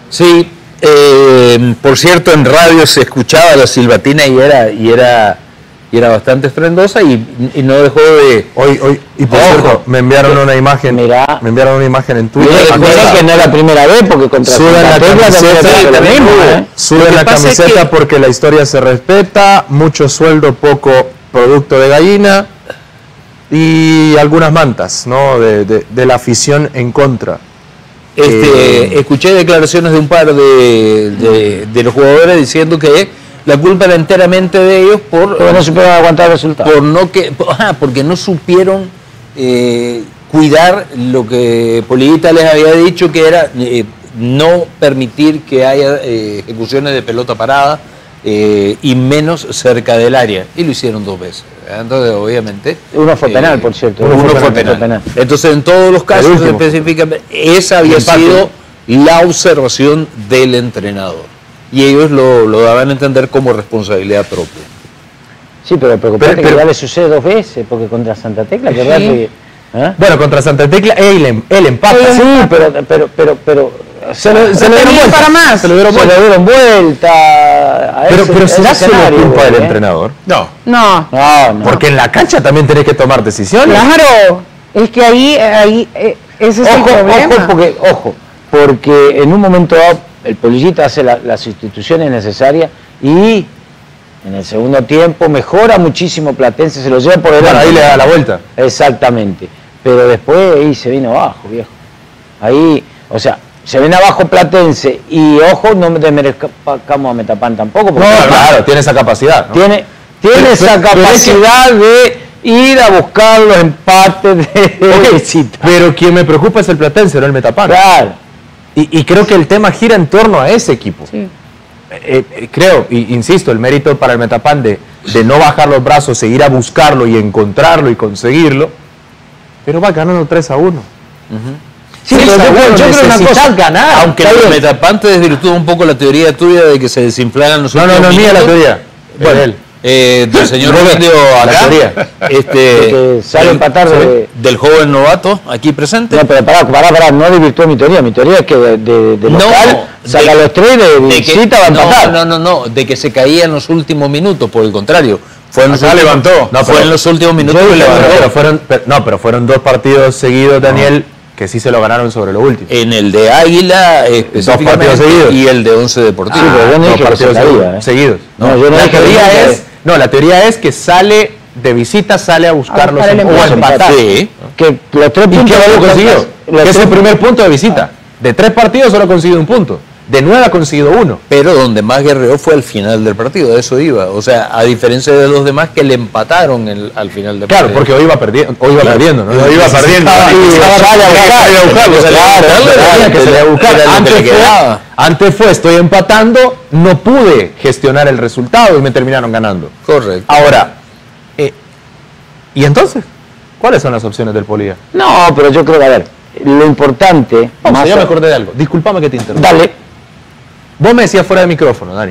Sí, por cierto, en radio se escuchaba la silbatina y era bastante estruendosa y no dejó de... Y por cierto, me enviaron una imagen. Mirá. Me enviaron una imagen en Twitter. Mira que no es la primera vez, porque contra sudan la camiseta, sudan la camiseta porque la historia se respeta, mucho sueldo, poco producto de gallina y algunas mantas, ¿no? de la afición en contra. Escuché declaraciones de un par de los jugadores diciendo que la culpa era enteramente de ellos porque no supieron aguantar el resultado. Porque no supieron cuidar lo que Polillita les había dicho, que era no permitir que haya ejecuciones de pelota parada y menos cerca del área. Y lo hicieron 2 veces. Entonces, obviamente... Uno fue penal, por cierto. Uno fue penal. Entonces, en todos los casos, específicamente, esa había sido la observación del entrenador. Y ellos lo daban a entender como responsabilidad propia. Sí, pero preocupante que ya le sucede 2 veces, porque contra Santa Tecla, que verdad que... Bueno, contra Santa Tecla, él empata. Sí, pero se lo dieron para más. Se lo dieron vuelta. Pero ¿será solo culpa del entrenador? No. Porque en la cancha también tenés que tomar decisiones. Claro. Es que ahí ese es el problema. Porque en un momento dado el Polillita hace las sustituciones necesarias y en el segundo tiempo mejora muchísimo Platense, se lo lleva por delante. Ahí le da la vuelta. Exactamente. Pero después ahí se vino abajo, viejo. Ahí, o sea, se viene abajo Platense y ojo, no desmerezcamos a Metapán tampoco. No, claro, tiene esa capacidad, ¿no? Tiene esa capacidad de ir a buscar los empates de visita. Pero quien me preocupa es el Platense, no el Metapán. Claro. Y creo que el tema gira en torno a ese equipo. Sí. Creo, insisto, el mérito para el Metapán de no bajar los brazos, seguir a buscarlo y encontrarlo y conseguirlo, pero va ganando 3-1. Sí, pero yo creo una cosa, ganar. Aunque el Metapán te desvirtúa un poco la teoría tuya de que se desinflaran los últimos No, mía la teoría. Bueno, del señor Rogelio acá, que sale a empatar del joven novato aquí presente. No, pero pará, no desvirtuó mi teoría es que de local saca los 3 de visita va a empatar. No, de que se caía en los últimos minutos, por el contrario. Levantó. Fue en los últimos minutos que levantó. Pero fueron 2 partidos seguidos, Daniel, que sí se lo ganaron sobre lo último. En el de Águila, específicamente, 2 partidos seguidos. Y el de 11 Deportivo. Sí, pero yo no dije 2 partidos seguidos. La teoría es que sale de visita, sale a buscar los empates. Sí. Que los 3 puntos lo consiguió. Que es el primer punto de visita. De 3 partidos solo ha conseguido 1 punto. De 9 ha conseguido 1. Pero donde más guerreó fue al final del partido, de eso iba. O sea, a diferencia de los demás que le empataron al final del partido. Claro, porque hoy iba perdiendo, ¿no? Iba perdiendo. Antes fue, estoy empatando, no pude gestionar el resultado y me terminaron ganando. Correcto. Ahora, ¿y entonces? ¿Cuáles son las opciones del Polilla? No, pero yo creo que, a ver, lo importante... Ya me acordé de algo. Discúlpame que te interrumpa. Dale. Vos me decías fuera de micrófono, Dani.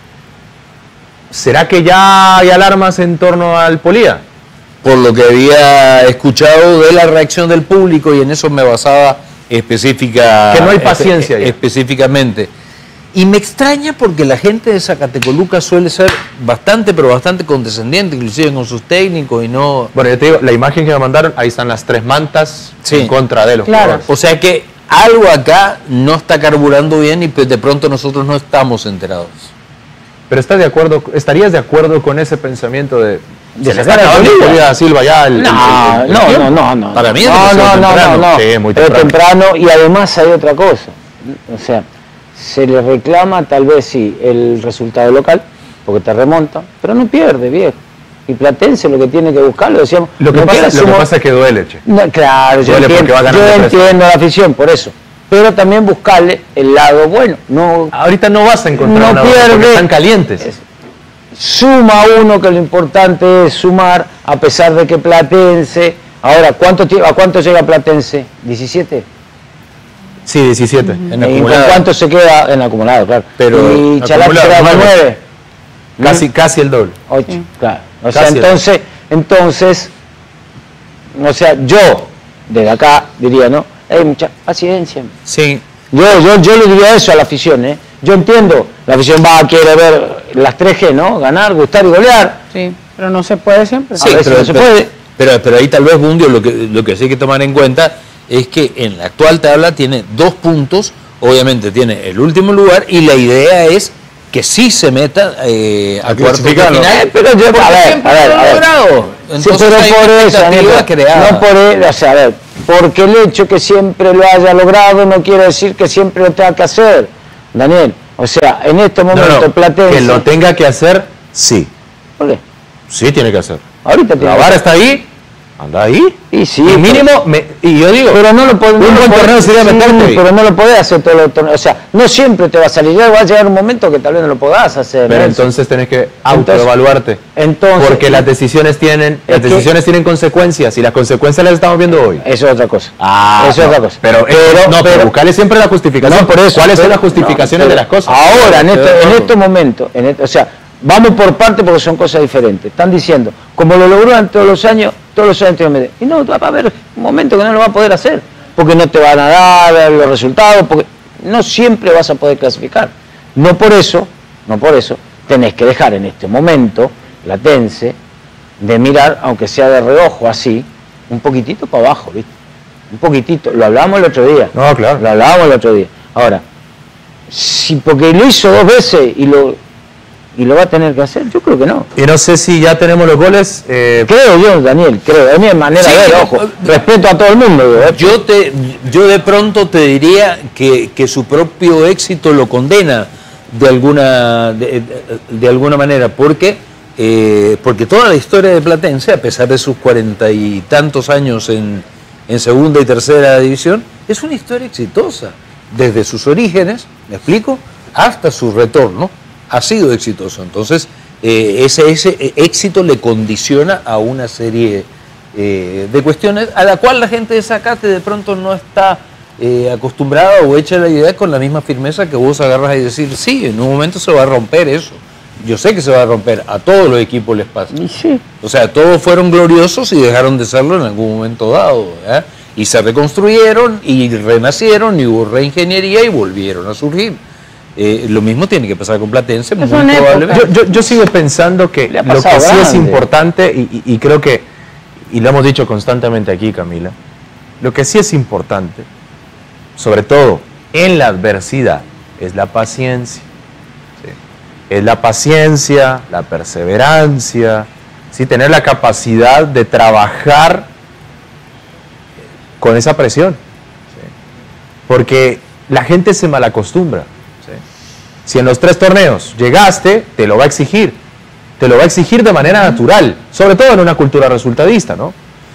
¿Será que ya hay alarmas en torno al Polilla? Por lo que había escuchado de la reacción del público, y en eso me basaba que no hay paciencia específicamente. Y me extraña porque la gente de Zacatecoluca suele ser bastante condescendiente, inclusive con sus técnicos y no... Bueno, yo te digo, la imagen que me mandaron, ahí están las 3 mantas en contra de los jugadores. O sea que algo acá no está carburando bien y de pronto nosotros no estamos enterados. Pero ¿estarías de acuerdo con ese pensamiento de sacar a Silva ya No. Para mí no. Sí, muy temprano. Y además hay otra cosa. O sea, se le reclama tal vez sí el resultado local, porque te remonta, pero no pierde, viejo. Y Platense lo que tiene que buscar, lo decíamos... Lo que pasa es que duele, che. Claro, yo entiendo la afición, por eso. Pero también buscarle el lado bueno. Ahorita no vas a encontrar una pierde, porque están calientes. Suma uno, que lo importante es sumar, a pesar de que Platense... Ahora, ¿a cuánto llega Platense? ¿17? Sí, 17. ¿Y con cuánto se queda en acumulado? Claro. Pero y Chalá queda con 9. Casi el doble. 8, claro. O sea, entonces, o sea, yo, desde acá, diría, ¿no? Hay mucha paciencia. Sí. Yo le diría eso a la afición, ¿eh? Yo entiendo, la afición quiere ver las 3G, ¿no? Ganar, gustar y golear. Sí, pero no se puede siempre. Sí, pero ahí tal vez Bundio lo que sí hay que tomar en cuenta es que en la actual tabla tiene 2 puntos, obviamente tiene el último lugar y la idea es que sí se meta a cuartos de final. Pero yo, a ver. Entonces sí, pero hay por una eso, expectativa creada. no por o sea, a ver, porque el hecho que siempre lo haya logrado no quiere decir que siempre lo tenga que hacer, Daniel. O sea, en este momento Platense... Que lo tenga que hacer, sí. ¿Por qué? Sí tiene que hacer. Ahorita tiene La vara está ahí, anda ahí. Y sí, y mínimo, y yo digo, pero no lo podés, un buen torneo sería meterte ahí. Pero no lo podés hacer todo el torneo. O sea, no siempre te va a salir. Ya va a llegar un momento que tal vez no lo podás hacer. Pero entonces tenés que autoevaluarte. Porque las decisiones tienen consecuencias y las consecuencias las estamos viendo hoy. Eso es otra cosa. Eso es otra cosa. Pero buscarle siempre la justificación. No, por eso, ¿Cuáles son las justificaciones de las cosas? Ahora, en estos momentos, o sea, vamos por parte porque son cosas diferentes. Están diciendo, como lo logró en todos los años anteriormente. Y no, va a haber un momento que no lo va a poder hacer, porque no te van a dar los resultados, porque no siempre vas a poder clasificar. No por eso tenés que dejar en este momento Platense de mirar, aunque sea de reojo así, un poquitito para abajo, ¿viste? Un poquitito, lo hablábamos el otro día. No, claro. Lo hablábamos el otro día. Ahora, si porque lo hizo 2 veces y lo va a tener que hacer, yo creo que no. Y no sé si ya tenemos los goles. Creo yo, Daniel, es mi manera de ver, ojo. Respeto a todo el mundo. Yo de pronto te diría que su propio éxito lo condena de alguna manera, porque toda la historia de Platense, a pesar de sus 40 y tantos años en segunda y tercera división, es una historia exitosa. Desde sus orígenes, ¿me explico?, hasta su retorno. Ha sido exitoso, entonces ese éxito le condiciona a una serie de cuestiones a la cual la gente de Zacate de pronto no está acostumbrada o hecha la idea con la misma firmeza que vos agarras y decir, sí, en un momento se va a romper eso. Yo sé que se va a romper, a todos los equipos les pasa. Sí. O sea, todos fueron gloriosos y dejaron de serlo en algún momento dado, ¿eh? Y se reconstruyeron y renacieron y hubo reingeniería y volvieron a surgir. Lo mismo tiene que pasar con Platense, muy probablemente. Yo sigo pensando que lo que sí es importante, y creo que, y lo hemos dicho constantemente aquí, Camila, lo que sí es importante, sobre todo en la adversidad, es la paciencia. ¿Sí? Es la paciencia, la perseverancia, ¿sí? Tener la capacidad de trabajar con esa presión. ¿Sí? Porque la gente se malacostumbra. Si en los 3 torneos llegaste, te lo va a exigir. Te lo va a exigir de manera natural, sobre todo en una cultura resultadista, ¿no?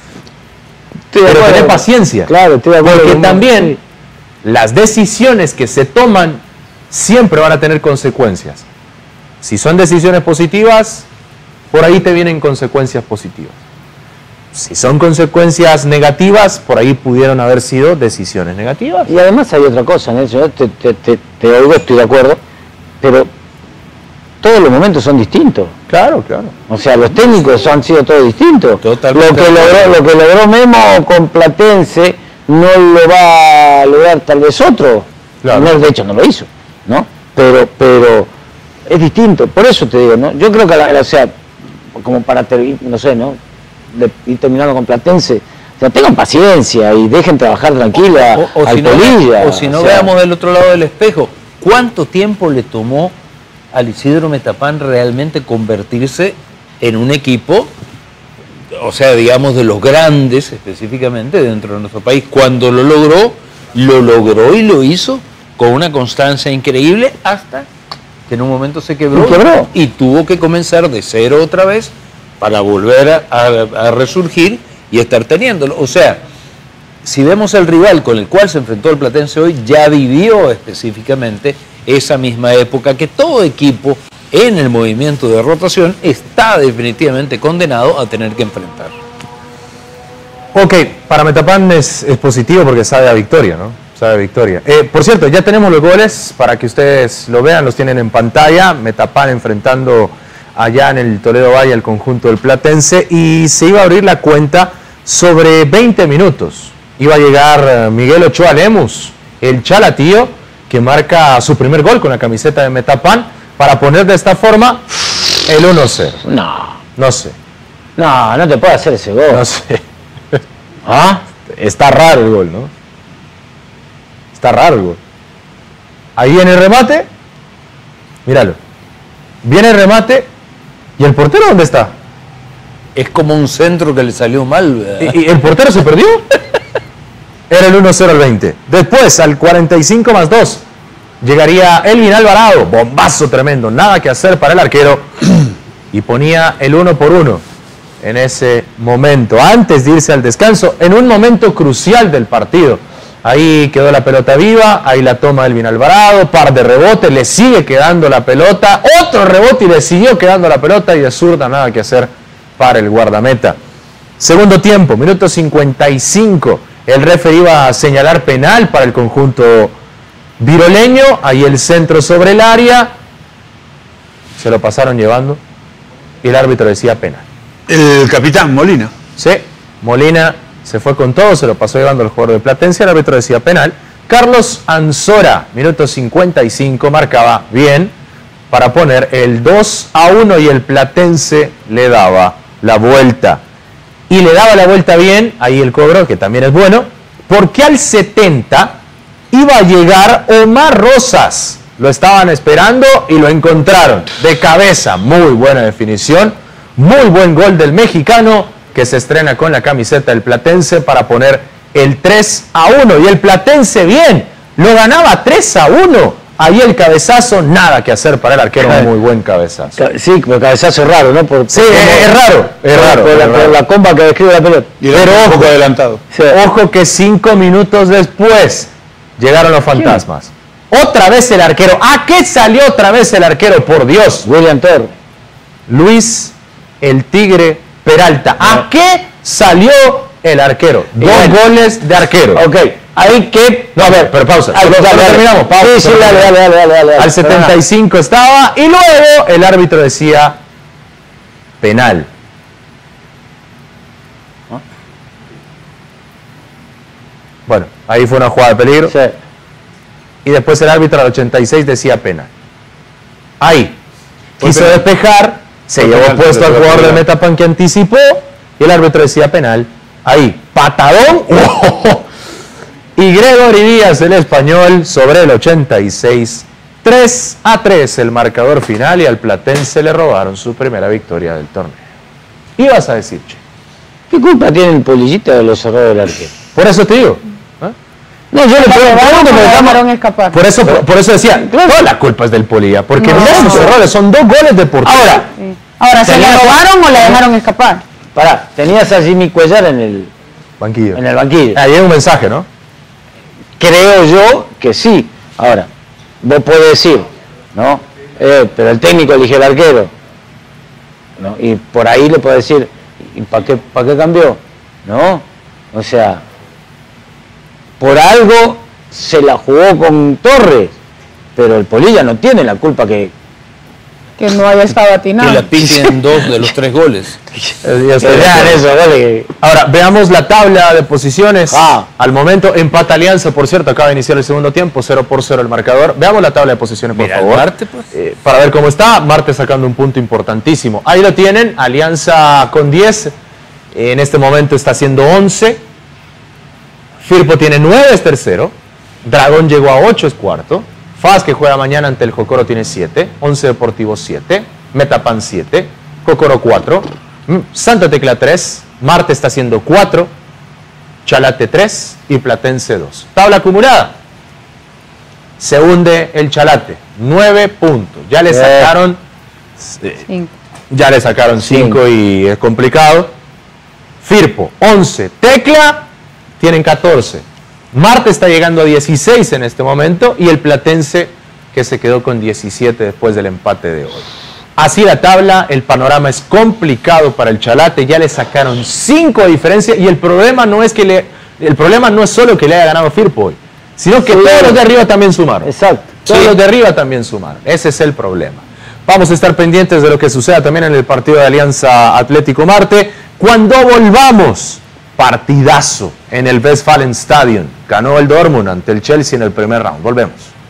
Pero tener paciencia. Claro, estoy de acuerdo. Porque también las decisiones que se toman siempre van a tener consecuencias. Si son decisiones positivas, por ahí te vienen consecuencias positivas. Si son consecuencias negativas, por ahí pudieron haber sido decisiones negativas. Y además hay otra cosa, Nelson, te oigo, estoy de acuerdo, pero todos los momentos son distintos. Claro, claro. O sea, los técnicos han sido todos distintos. Totalmente. Lo que logró Memo con Platense no lo va a lograr tal vez otro. Claro. No, de hecho no lo hizo, ¿no? Pero es distinto. Por eso te digo, ¿no? Yo creo que, o sea, como para, no sé, ¿no? De ir terminando con Platense, o sea, tengan paciencia y dejen trabajar tranquila al Polilla. O si no, veamos del otro lado del espejo. ¿Cuánto tiempo le tomó al Isidro Metapán realmente convertirse en un equipo, o sea, digamos, de los grandes específicamente dentro de nuestro país? Cuando lo logró y lo hizo con una constancia increíble hasta que en un momento se quebró y tuvo que comenzar de cero otra vez para volver a resurgir y estar teniéndolo. O sea, si vemos el rival con el cual se enfrentó el Platense hoy, ya vivió específicamente esa misma época que todo equipo en el movimiento de rotación está definitivamente condenado a tener que enfrentar. Ok, para Metapán es positivo porque sabe a victoria, ¿no? Sabe a victoria. Por cierto, ya tenemos los goles para que ustedes lo vean, los tienen en pantalla. Metapán enfrentando allá en el Toledo Valle al conjunto del Platense, y se iba a abrir la cuenta sobre 20 minutos. Iba a llegar Miguel Ochoa Lemus, el Chalatío, que marca su primer gol con la camiseta de Metapan, para poner de esta forma el 1-0. No sé. No te puede hacer ese gol. No sé. ¿Ah? Está raro el gol, ¿no? Está raro el gol. Ahí viene el remate. Míralo. Viene el remate. ¿Y el portero dónde está? Es como un centro que le salió mal. ¿Y el portero se perdió? Era el 1-0 al 20. Después, al 45+2, llegaría Elvin Alvarado. Bombazo tremendo. Nada que hacer para el arquero. Y ponía el 1-1 en ese momento. Antes de irse al descanso, en un momento crucial del partido. Ahí quedó la pelota viva. Ahí la toma Elvin Alvarado. Par de rebotes. Le sigue quedando la pelota. Otro rebote y le siguió quedando la pelota. Y de zurda, nada que hacer para el guardameta. Segundo tiempo, minuto 55. El referee iba a señalar penal para el conjunto viroleño. Ahí el centro sobre el área. Se lo pasaron llevando. Y el árbitro decía penal. El capitán Molina. Sí, Molina se fue con todo, se lo pasó llevando el jugador de Platense. El árbitro decía penal. Carlos Anzora, minuto 55, marcaba bien para poner el 2-1 y el Platense le daba la vuelta. Y le daba la vuelta bien, ahí el cobro, que también es bueno, porque al 70 iba a llegar Omar Rosas. Lo estaban esperando y lo encontraron de cabeza. Muy buena definición, muy buen gol del mexicano que se estrena con la camiseta del Platense para poner el 3-1. Y el Platense bien, lo ganaba 3-1. Ahí el cabezazo, nada que hacer para el arquero, muy buen cabezazo. Sí, pero cabezazo raro, ¿no? Sí, es raro. Por la comba que describe la pelota. Pero un poco adelantado. Sí. Ojo que 5 minutos después llegaron los fantasmas. Otra vez el arquero. ¿A qué salió otra vez el arquero? Por Dios. William Torres. Luis el Tigre Peralta. ¿A qué salió el arquero? Dos goles de arquero. Ok. Hay que... No, a ver, pero pausa. Terminamos. Pausa. Sí, dale. Al 75 estaba y luego el árbitro decía penal. Bueno, ahí fue una jugada de peligro. Sí. Y después el árbitro al 86 decía penal. Ahí. Quiso despejar, se llevó puesto al jugador del Metapan que anticipó y el árbitro decía penal. Ahí, patadón. Y Gregory Díaz, el español, sobre el 86. 3-3 el marcador final y al Platense le robaron su primera victoria del torneo. Ibas a decir, che. ¿Qué culpa tiene el Polillita de los errores del arquero? Por eso te digo. No, yo le pregunto, me dejaron escapar. Por eso decía, toda la culpa es del Polilla, porque no son errores, son 2 goles de portero. Ahora, ¿se la robaron o la dejaron escapar? Pará, tenías a Jimmy Cuellar en el banquillo. Ahí hay un mensaje, ¿no? Creo yo que sí. Ahora, vos podés decir, ¿no? Pero el técnico eligió el arquero, ¿no? Y por ahí le podés decir, ¿y para qué cambió? ¿No? O sea, por algo se la jugó con Torres, pero el Polilla no tiene la culpa que no haya estado atinado. Que la pinchen 2 de los 3 goles. Ahora, veamos la tabla de posiciones. Al momento, empata Alianza, por cierto, acaba de iniciar el segundo tiempo, 0-0 el marcador. Veamos la tabla de posiciones, por favor. Marte, pues. Para ver cómo está. Marte sacando un punto importantísimo. Ahí lo tienen, Alianza con 10. En este momento está haciendo 11. Firpo tiene 9, es tercero. Dragón llegó a 8, es cuarto. FAS, que juega mañana ante el Jocoro, tiene 7. 11 Deportivo 7. Metapan 7. Jocoro 4. Santa Tecla 3. Marte está haciendo 4. Chalate 3 y Platense 2. Tabla acumulada. Se hunde el Chalate. 9 puntos. Ya le sacaron 5 y es complicado. Firpo 11. Tecla tienen 14. Marte está llegando a 16 en este momento y el Platense que se quedó con 17 después del empate de hoy. Así la tabla, el panorama es complicado para el Chalate, ya le sacaron 5 de diferencia y el problema no es solo que le haya ganado Firpo hoy, sino que todos los de arriba también sumaron. Exacto. Todos los de arriba también sumaron. Ese es el problema. Vamos a estar pendientes de lo que suceda también en el partido de Alianza Atlético Marte. Cuando volvamos, partidazo en el Westfalenstadion. Ganó el Dortmund ante el Chelsea en el primer round. Volvemos.